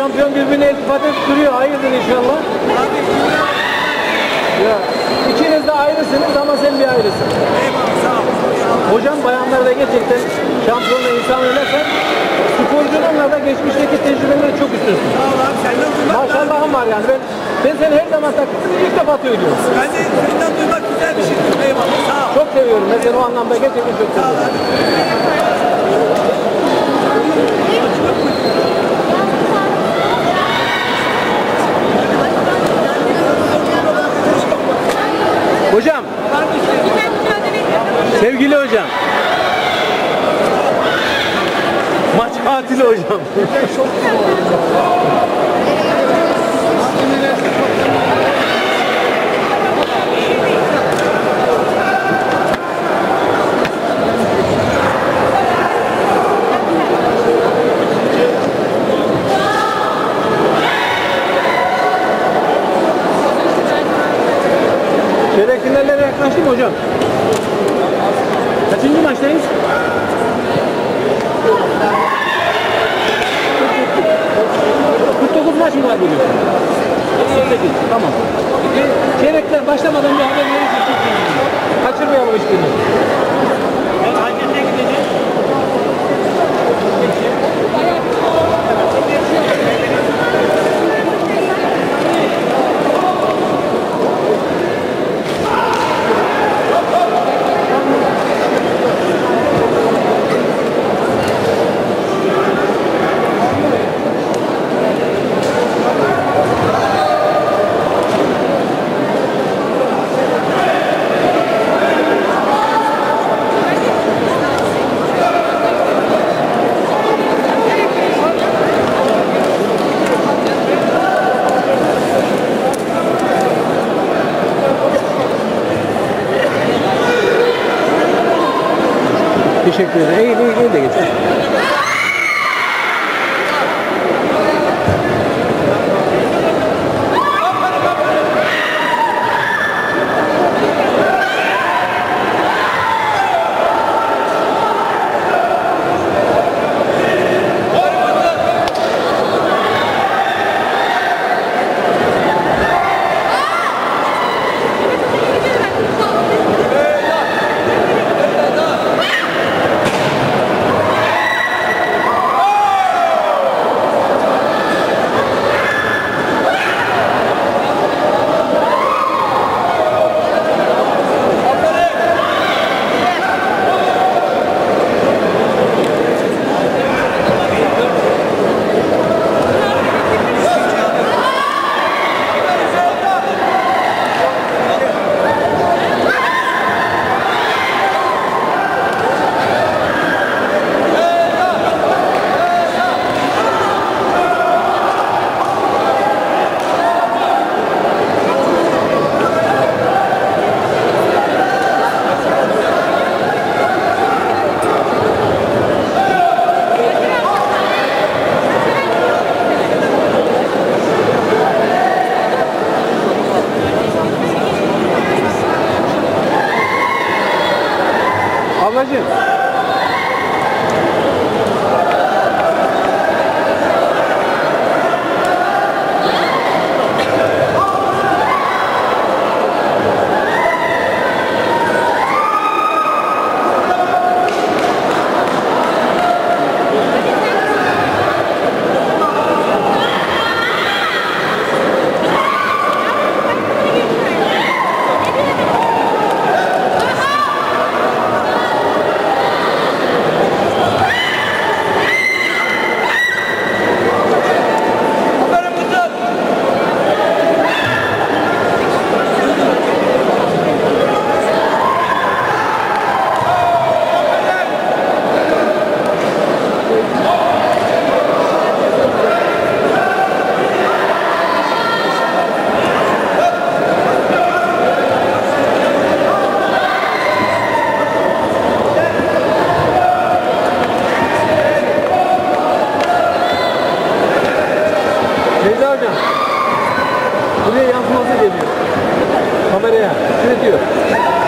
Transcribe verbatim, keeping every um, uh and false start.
şampiyon birbirine iltifat edip duruyor. Hayırdır inşallah. Ya, ikiniz de ayrısınız ama sen bir ayrısın. Eyvallah, sağ ol. Hocam bayanlarda gerçekten şampiyonla insan oynarken sporcununla da geçmişteki tecrübeleri çok üstünsün. Sağ ol abi, senden duymak Maşallahım var yani. Ben, ben seni her zaman takiptim, ilk defa söylüyorum. Ben de senden duymak güzel bir şey. Eyvallah, sağ ol. Çok seviyorum. Ben seni o anlamda gerçekten çok seviyorum. Hocam. Sevgili hocam. Maç katili hocam. Çeyrek finallere yaklaştık mı hocam? Kaçıncı maçtayız? kırk dokuz maç mı var bugün? doksan sekiz. Tamam. Çeyrekler başlamadan bir haber verirsin. Kaçırmayalım hiçbirini. Hangisine gideceğiz? Teşekkür ederim. İyi, iyi, iyi de geçer. Ablacığım. Beyza hocam, buraya yansıması geliyor. Kameraya. Ne diyor?